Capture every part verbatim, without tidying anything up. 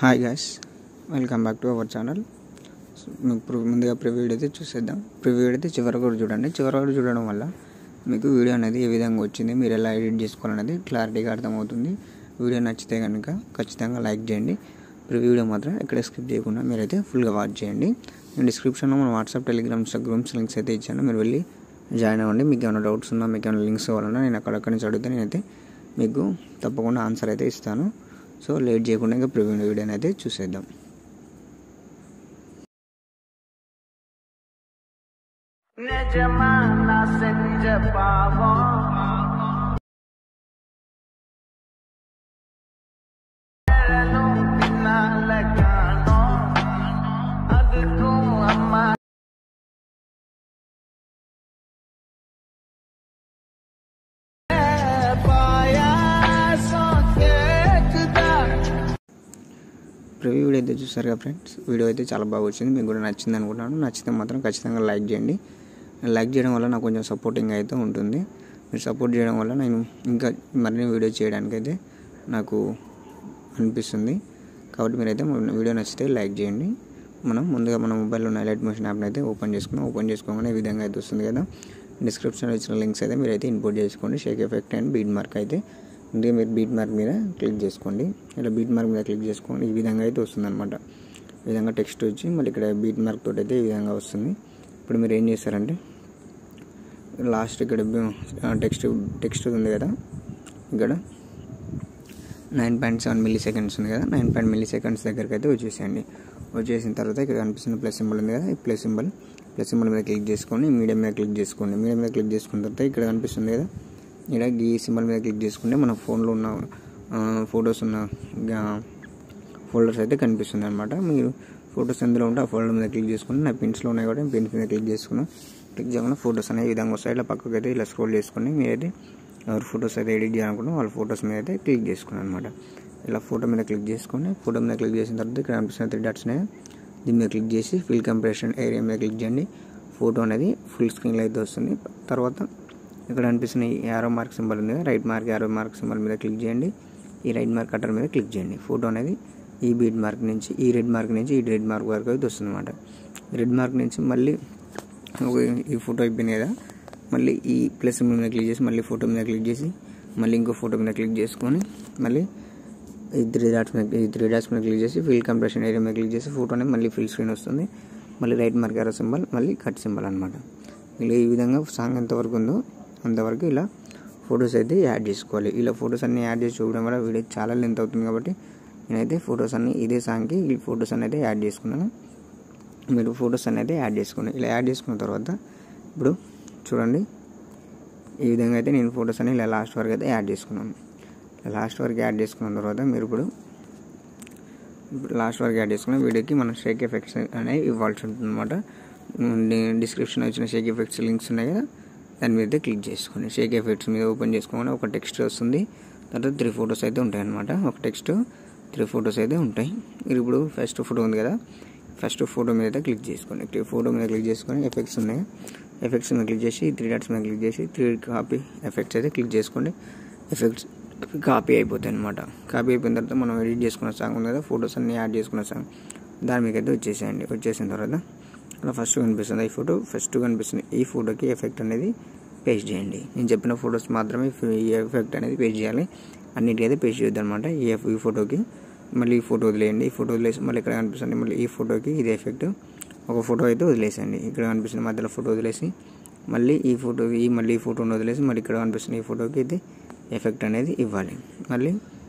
Hi guys, welcome back to our channel. మీకు ముందుగా preview అయితే చూసేద్దాం. ప్రివ్యూ అయితే చివరి వరకు చూడండి. చివరి వరకు చూడడం వల్ల మీకు వీడియో అనేది ఏ విధంగా వచ్చింది, మీరు ఎలా ఎడిట్ చేసుకోవాలనేది క్లారిటీగా అర్థమవుతుంది. వీడియో నచ్చితే కనుక ఖచ్చితంగా లైక్ చేయండి. ప్రివ్యూ వీడియో మాత్రం ఎక్కడ స్కిప్ చేయకుండా మీరైతే ఫుల్గా వాచ్ చేయండి. నేను డిస్క్రిప్షన్లో మన వాట్సాప్, టెలిగ్రామ్, ఇన్స్టాగ్రామ్స్ లింక్స్ అయితే ఇచ్చాను. మీరు వెళ్ళి జాయిన్ అవ్వండి. మీకు ఏమైనా డౌట్స్ ఉన్నా, మీకు ఏమైనా లింక్స్ కావాలన్నా నేను అక్కడక్కడి నుంచి అడిగితే నేనైతే మీకు తప్పకుండా ఆన్సర్ అయితే ఇస్తాను. సో లేట్ చేయకుండా ఇంకా ప్రివ్యూ వీడియోని అయితే చూసేద్దాం. ప్రివ్యూ వీడియో అయితే చూసారుగా ఫ్రెండ్స్, వీడియో అయితే చాలా బాగా వచ్చింది. మీకు కూడా నచ్చింది అనుకుంటున్నాను. నచ్చితే మాత్రం ఖచ్చితంగా లైక్ చేయండి. లైక్ చేయడం వల్ల నాకు కొంచెం సపోర్టింగ్ అయితే ఉంటుంది. మీరు సపోర్ట్ చేయడం వల్ల నేను ఇంకా మరిన్ని వీడియో చేయడానికి అయితే నాకు అనిపిస్తుంది. కాబట్టి మీరైతే వీడియో నచ్చితే లైక్ చేయండి. మనం ముందుగా మన మొబైల్లో ఉన్న లైట్ మోషన్ యాప్ని అయితే ఓపెన్ చేసుకున్నాం. ఓపెన్ చేసుకోగానే ఈ విధంగా అయితే వస్తుంది కదా. డిస్క్రిప్షన్లో ఇచ్చిన లింక్స్ అయితే మీరైతే ఇంపోర్ట్ చేసుకోండి. Shake effect and beat mark అయితే ముందుగా మీరు బీట్ మార్క్ మీద క్లిక్ చేసుకోండి. ఇలా బీట్ మార్క్ మీద క్లిక్ చేసుకోండి. ఈ విధంగా అయితే వస్తుంది అనమాట. ఈ విధంగా టెక్స్ట్ వచ్చి మళ్ళీ ఇక్కడ బీట్ మార్క్ తోటి అయితే ఈ విధంగా వస్తుంది. ఇప్పుడు మీరు ఏం చేస్తారంటే లాస్ట్ ఇక్కడ టెక్స్ట్ టెక్స్ట్ ఉంది కదా, ఇక్కడ nine point seven milliseconds ఉంది కదా, నైన్ పాయింట్ మిల్లీ సెకండ్స్ దగ్గరికి అయితే వచ్చేసేయండి. వచ్చేసిన తర్వాత ఇక్కడ కనిపిస్తున్న ప్లస్ సింబల్ ఉంది కదా, ఈ ప్లస్ సింబల్ ప్లస్ సింబల్ మీద క్లిక్ చేసుకొని మీడియం మీద క్లిక్ చేసుకోండి. మీడియం మీద క్లిక్ చేసుకున్న తర్వాత ఇక్కడ కనిపిస్తుంది కదా, ఇక్కడ ఈ సింబల్ మీద క్లిక్ చేసుకుంటే మన ఫోన్లో ఉన్న ఫొటోస్ ఉన్న ఫోల్డర్స్ అయితే కనిపిస్తుంది అనమాట. మీరు ఫొటోస్ ఎందులో ఉంటే ఆ ఫోల్డర్ మీద క్లిక్ చేసుకుని, నా పిన్స్లో ఉన్నాయి కూడా పిన్స్ మీద క్లిక్ చేసుకున్నాం. క్లిక్ చేయకుండా ఫొటోస్ అనే విధంగా వస్తాయి. ఇలా పక్కకి అయితే ఇలా స్క్రోల్ చేసుకుని మీరైతే ఎవరు ఫొటోస్ అయితే ఎడిట్ చేయాలనుకున్నా వాళ్ళ ఫొటోస్ మీద అయితే క్లిక్ చేసుకున్నాను అనమాట. ఇలా ఫోటో మీద క్లిక్ చేసుకొని ఫోటో మీద క్లిక్ చేసిన తర్వాత ఇక్కడ కనిపిస్తున్న త్రీ డాట్స్ ఉన్నాయి, దీని మీద క్లిక్ చేసి ఫిల్ కంప్రెషన్ ఏరియా మీద క్లిక్ చేయండి. ఫోటో అనేది ఫుల్ స్క్రీన్లో అయితే వస్తుంది. తర్వాత ఇక్కడ అనిపిస్తున్న ఈ యారో మార్క్ సింబల్ ఉంది కదా, right mark arrow mark symbol మీద క్లిక్ చేయండి. ఈ రైట్ మార్క్ కటర్ మీద క్లిక్ చేయండి. ఫోటో అనేది ఈ బీట్ మార్క్ నుంచి ఈ రెడ్ మార్క్ నుంచి ఈ రెడ్ మార్క్ వరకు అయితే వస్తుంది అనమాట. రెడ్ మార్క్ నుంచి మళ్ళీ ఈ ఫోటో అయిపోయింది కదా, మళ్ళీ ఈ ప్లస్ సింబల్ మీద క్లిక్ చేసి మళ్ళీ ఫోటో మీద క్లిక్ చేసి మళ్ళీ ఇంకో ఫోటో మీద క్లిక్ చేసుకొని మళ్ళీ ఈ త్రీ డాట్స్ మీద ఈ త్రీ డాట్స్ మీద క్లిక్ చేసి ఫిల్ కంప్రెషన్ ఏరియా మీద క్లిక్ చేసి ఫోటో అనేది మళ్ళీ ఫుల్ స్క్రీన్ వస్తుంది. మళ్ళీ రైట్ మార్క్ యారో సింబల్ మళ్ళీ కట్ సింబల్ అనమాట. ఇలా ఈ విధంగా సాంగ్ ఎంతవరకు ఉందో అంతవరకు ఇలా ఫొటోస్ అయితే యాడ్ చేసుకోవాలి. ఇలా ఫొటోస్ అన్నీ యాడ్ చేసి చూడడం వల్ల వీడియో చాలా లెంత్ అవుతుంది. కాబట్టి నేనైతే ఫొటోస్ అన్నీ ఇదే సాంగ్కి ఈ ఫొటోస్ అన్నీ అయితే యాడ్ చేసుకున్నాను. మీరు ఫొటోస్ అన్నీ అయితే యాడ్ చేసుకోండి. ఇలా యాడ్ చేసుకున్న తర్వాత ఇప్పుడు చూడండి, ఈ విధంగా అయితే నేను ఫొటోస్ అన్ని ఇలా లాస్ట్ వరకు అయితే యాడ్ చేసుకున్నాను. లాస్ట్ వరకు యాడ్ చేసుకున్న తర్వాత మీరు ఇప్పుడు లాస్ట్ వరకు యాడ్ చేసుకున్న వీడియోకి మనం షేక్ ఎఫెక్ట్స్ అనేవి ఇవ్వాల్సి ఉంటుంది అనమాట. డిస్క్రిప్షన్లో వచ్చిన షేక్ ఎఫెక్ట్స్ లింక్స్ ఉన్నాయి కదా, దాని మీద క్లిక్ చేసుకోండి. షేక్ ఎఫెక్ట్స్ మీద ఓపెన్ చేసుకోగానే ఒక టెక్స్ట్ వస్తుంది. తర్వాత త్రీ ఫొటోస్ అయితే ఉంటాయి అనమాట. ఒక టెక్స్ట్ త్రీ ఫొటోస్ అయితే ఉంటాయి. మీరు ఇప్పుడు ఫస్ట్ ఫోటో ఉంది కదా, ఫస్ట్ ఫోటో మీద అయితే క్లిక్ చేసుకోండి. ఫోటో మీద క్లిక్ చేసుకొని ఎఫెక్ట్స్ ఉన్నాయి, ఎఫెక్ట్స్ మీద క్లిక్ చేసి త్రీ డాట్స్ మీద క్లిక్ చేసి త్రీ కాపీ ఎఫెక్ట్స్ అయితే క్లిక్ చేసుకోండి. ఎఫెక్ట్స్ కాపీ అయిపోతాయి అనమాట. కాపీ అయిపోయిన తర్వాత మనం ఎడిట్ చేసుకున్న సాంగ్ ఉంది కదా, ఫొటోస్ అన్ని యాడ్ చేసుకున్న సాంగ్ దాని మీద అయితే వచ్చేసేయండి. వచ్చేసిన తర్వాత అలా ఫస్ట్ కనిపిస్తుంది ఈ ఫోటో, ఫస్ట్ కనిపిస్తుంది ఈ ఫోటోకి ఎఫెక్ట్ అనేది పేస్ట్ చేయండి. నేను చెప్పిన ఫొటోస్ మాత్రమే ఈ ఎఫెక్ట్ అనేది పేస్ట్ చేయాలి, అన్నిటికీ అయితే పేస్ట్ చేయొద్దు అనమాట. ఈ ఈ ఫోటోకి మళ్ళీ ఈ ఫోటో వదిలేయండి. ఈ ఫోటో వదిలేసి మళ్ళీ ఇక్కడ కనిపిస్తుంది మళ్ళీ ఈ ఫోటోకి ఇది ఎఫెక్ట్ ఒక ఫోటో అయితే వదిలేసండి. ఇక్కడ కనిపిస్తుంది మధ్యలో ఫోటో వదిలేసి మళ్ళీ ఈ ఫోటో ఈ మళ్ళీ ఈ ఫోటోని వదిలేసి మళ్ళీ ఇక్కడ కనిపిస్తుంది ఈ ఫోటోకి ఇది ఎఫెక్ట్ అనేది ఇవ్వాలి. మళ్ళీ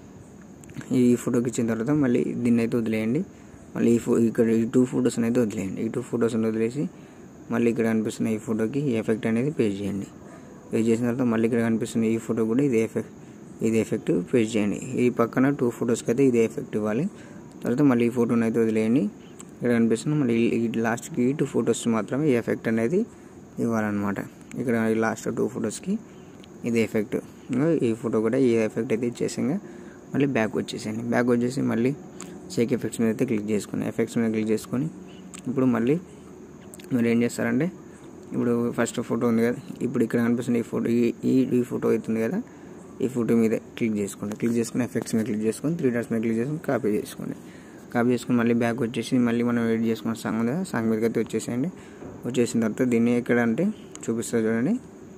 ఈ ఫోటోకి ఇచ్చిన తర్వాత మళ్ళీ దీన్ని అయితే వదిలేయండి. మళ్ళీ ఈ ఫో ఇక్కడ ఈ టూ ఫొటోస్ అయితే వదిలేయండి. ఈ టూ ఫొటోస్ని వదిలేసి మళ్ళీ ఇక్కడ కనిపిస్తున్న ఈ ఫోటోకి ఈ ఎఫెక్ట్ అనేది పేస్ట్ చేయండి. పేస్ట్ చేసిన తర్వాత మళ్ళీ ఇక్కడ కనిపిస్తున్న ఈ ఫోటో కూడా ఇది ఎఫెక్ట్ ఇది ఎఫెక్ట్ పేస్ట్ చేయండి. ఈ పక్కన టూ ఫొటోస్కి అయితే ఇది ఎఫెక్ట్ ఇవ్వాలి. తర్వాత మళ్ళీ ఈ ఫోటోని అయితే వదిలేయండి. ఇక్కడ కనిపిస్తున్న మళ్ళీ ఈ లాస్ట్కి ఈ టూ ఫొటోస్ మాత్రమే ఈ ఎఫెక్ట్ అనేది ఇవ్వాలన్నమాట. ఇక్కడ ఈ లాస్ట్ టూ ఫొటోస్కి ఇది ఎఫెక్ట్, ఈ ఫోటో కూడా ఈ ఎఫెక్ట్ అయితే ఇచ్చేసాక మళ్ళీ బ్యాక్ వచ్చేసేయండి. బ్యాక్ వచ్చేసి మళ్ళీ షేక్ ఎఫెక్ట్స్ మీద అయితే క్లిక్ చేసుకుని ఎఫెక్ట్స్ మీద క్లిక్ చేసుకొని ఇప్పుడు మళ్ళీ మీరు ఏం చేస్తారంటే ఇప్పుడు ఫస్ట్ ఫోటో ఉంది కదా, ఇప్పుడు ఇక్కడ కనిపిస్తుంది ఈ ఫోటో ఈ ఈ ఫోటో అవుతుంది కదా, ఈ ఫోటో మీద క్లిక్ చేసుకోండి. క్లిక్ చేసుకుని ఎఫెక్ట్స్ మీద క్లిక్ చేసుకొని త్రీ డాట్స్ మీద క్లిక్ చేసుకొని కాపీ చేసుకోండి. కాపీ చేసుకుని మళ్ళీ బ్యాక్ వచ్చేసి మళ్ళీ మనం ఎడిట్ చేసుకున్న సాంగ్ ఉంది కదా, సాంగ్ మీదకి అయితే వచ్చేసేయండి. వచ్చేసిన తర్వాత దీన్ని ఎక్కడ అంటే చూపిస్తుంది చూడండి,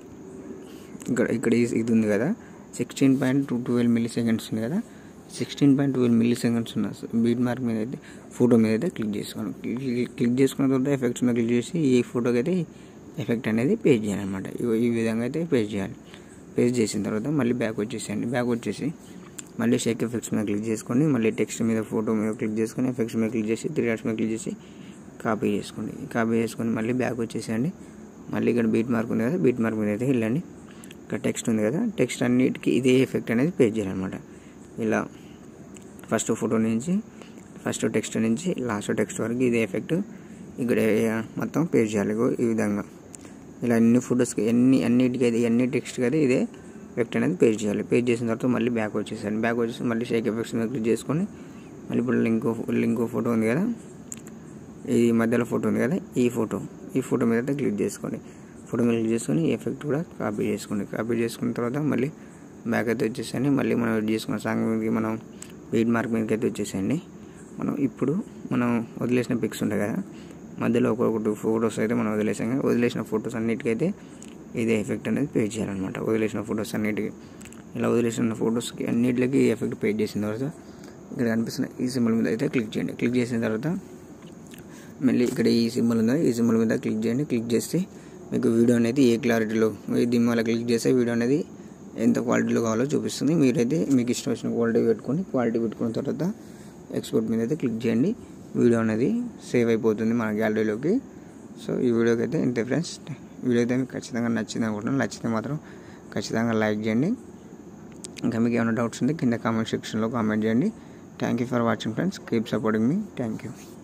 ఇక్కడ ఇక్కడ ఇది ఉంది కదా, sixteen point two twelve milliseconds ఉంది కదా, sixteen point twelve milliseconds ఉన్న బీట్ మార్క్ మీద అయితే ఫోటో మీద అయితే క్లిక్ చేసుకోండి. క్లిక్ చేసుకున్న తర్వాత ఎఫెక్ట్స్ మీద క్లిక్ చేసి ఈ ఫోటోకి అయితే ఎఫెక్ట్ అనేది పేస్ట్ చేయాలన్నమాట. ఈ విధంగా అయితే పేస్ట్ చేయాలి. పేస్ట్ చేసిన తర్వాత మళ్ళీ బ్యాక్ వచ్చేసేయండి. బ్యాక్ వచ్చేసి మళ్ళీ షేక్ ఎఫెక్ట్స్ మీద క్లిక్ చేసుకోండి. మళ్ళీ టెక్స్ట్ మీద ఫోటో మీద క్లిక్ చేసుకొని ఎఫెక్ట్స్ మీద క్లిక్ చేసి త్రీ డాట్స్ మీద క్లిక్ చేసి కాపీ చేసుకోండి. కాపీ చేసుకొని మళ్ళీ బ్యాక్ వచ్చేసేయండి. మళ్ళీ ఇక్కడ బీట్ మార్క్ ఉంది కదా, బీట్ మార్క్ మీద అయితే వెళ్ళండి. ఇక్కడ టెక్స్ట్ ఉంది కదా, టెక్స్ట్ అన్నిటికీ ఇదే ఎఫెక్ట్ అనేది పేస్ట్ చేయాలన్నమాట. ఇలా ఫస్ట్ ఫోటో నుంచి ఫస్ట్ టెక్స్ట్ నుంచి లాస్ట్ టెక్స్ట్ వరకు ఇదే ఎఫెక్ట్ ఇక్కడ మొత్తం పేస్ట్ చేయాలి. ఈ విధంగా ఇలా అన్ని ఫొటోస్కి ఎన్ని అన్నిటికీ అయితే అన్ని టెక్స్ట్కి అయితే ఇదే ఎఫెక్ట్ అనేది పేస్ట్ చేయాలి. పేస్ట్ చేసిన తర్వాత మళ్ళీ బ్యాక్ వచ్చేసాను. బ్యాక్ వచ్చేసి మళ్ళీ షేక్ ఎఫెక్ట్స్ మీద క్లిక్ చేసుకొని మళ్ళీ ఇప్పుడు ఇంకో ఇంకో ఫోటో ఉంది కదా, ఈ మధ్యలో ఫోటో ఉంది కదా, ఈ ఫోటో ఈ ఫోటో మీద అయితే క్లిక్ చేసుకోండి. ఫోటో మీద క్లిక్ చేసుకొని ఈ ఎఫెక్ట్ కూడా కాపీ చేసుకోండి. కాపీ చేసుకున్న తర్వాత మళ్ళీ బ్యాక్ అయితే వచ్చేసండి. మళ్ళీ మనం ఎడిట్ చేసుకున్న సాంగ్ మీదకి మనం బీట్ మార్క్ మీదకి అయితే వచ్చేసేయండి. మనం ఇప్పుడు మనం వదిలేసిన పిక్స్ ఉంటాయి కదా, మధ్యలో ఒక్కొక్కటి ఫొటోస్ అయితే మనం వదిలేసాం కదా, వదిలేసిన ఫొటోస్ అన్నిటికైతే ఇదే ఎఫెక్ట్ అనేది పేస్ట్ చేయాలన్నమాట. వదిలేసిన ఫొటోస్ అన్నిటికీ ఇలా వదిలేసిన ఫొటోస్కి అన్నిటికి ఈ ఎఫెక్ట్ పేస్ట్ చేసిన తర్వాత ఇక్కడ కనిపిస్తున్న ఈ సింబల్ మీద అయితే క్లిక్ చేయండి. క్లిక్ చేసిన తర్వాత మళ్ళీ ఇక్కడ ఈ సింబల్ ఉందా, ఈ సింబల్ మీద క్లిక్ చేయండి. క్లిక్ చేస్తే మీకు వీడియో అనేది ఏ క్లారిటీలో, దీని వల్ల క్లిక్ చేస్తే వీడియో అనేది ఎంత క్వాలిటీలో కావాలో చూపిస్తుంది. మీరైతే మీకు ఇష్టం వచ్చిన క్వాలిటీ పెట్టుకొని క్వాలిటీ పెట్టుకున్న తర్వాత ఎక్స్పోర్ట్ మీద అయితే క్లిక్ చేయండి. వీడియో అనేది సేవ్ అయిపోతుంది మన గ్యాలరీలోకి. సో ఈ వీడియోకి అయితే ఇంతే ఫ్రెండ్స్. వీడియో అయితే మీకు ఖచ్చితంగా నచ్చింది అనుకుంటున్నాను. నచ్చితే మాత్రం ఖచ్చితంగా లైక్ చేయండి. ఇంకా మీకు ఏమైనా డౌట్స్ ఉంటే కింద కామెంట్ సెక్షన్లో కామెంట్ చేయండి. Thank you for watching friends. Keep supporting me. Thank you.